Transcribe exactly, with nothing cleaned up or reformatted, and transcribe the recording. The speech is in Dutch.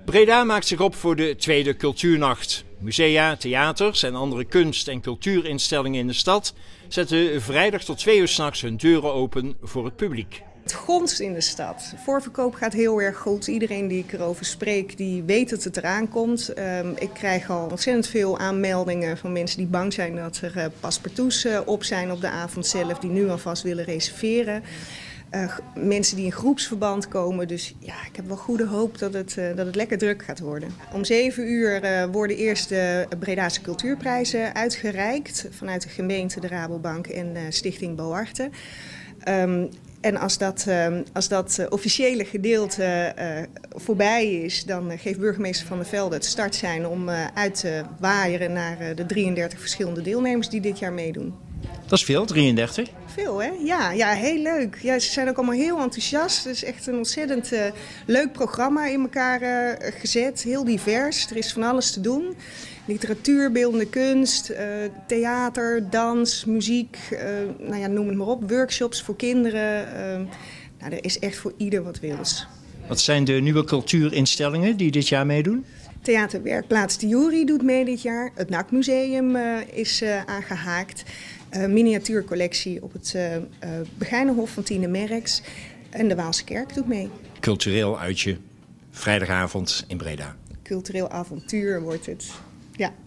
Breda maakt zich op voor de tweede cultuurnacht. Musea, theaters en andere kunst- en cultuurinstellingen in de stad zetten vrijdag tot twee uur 's nachts hun deuren open voor het publiek. Het gonst in de stad. De voorverkoop gaat heel erg goed. Iedereen die ik erover spreek, die weet dat het eraan komt. Um, ik krijg al ontzettend veel aanmeldingen van mensen die bang zijn dat er uh, paspartouts uh, op zijn op de avond zelf, die nu alvast willen reserveren. Uh, mensen die in groepsverband komen. Dus ja, ik heb wel goede hoop dat het, uh, dat het lekker druk gaat worden. Om zeven uur uh, worden eerst de Bredaanse cultuurprijzen uitgereikt vanuit de gemeente, de Rabobank en uh, Stichting Boarte. Um, En als dat, uh, als dat uh, officiële gedeelte uh, voorbij is, dan uh, geeft burgemeester Van der Velde het startsein om uh, uit te waaieren naar uh, de drieëndertig verschillende deelnemers die dit jaar meedoen. Dat is veel, drieëndertig? Veel, hè? Ja, ja, heel leuk. Ja, ze zijn ook allemaal heel enthousiast. Het is echt een ontzettend uh, leuk programma in elkaar uh, gezet. Heel divers. Er is van alles te doen. Literatuur, beeldende kunst, uh, theater, dans, muziek, uh, nou ja, noem het maar op. Workshops voor kinderen. Uh, nou, er is echt voor ieder wat wils. Wat zijn de nieuwe cultuurinstellingen die dit jaar meedoen? Theaterwerkplaats de Jury doet mee dit jaar. Het N A C Museum uh, is uh, aangehaakt. Uh, miniatuurcollectie op het uh, uh, Begijnenhof van Tine Merks. En de Waalse Kerk doet mee. Cultureel uitje, vrijdagavond in Breda. Cultureel avontuur wordt het. Ja.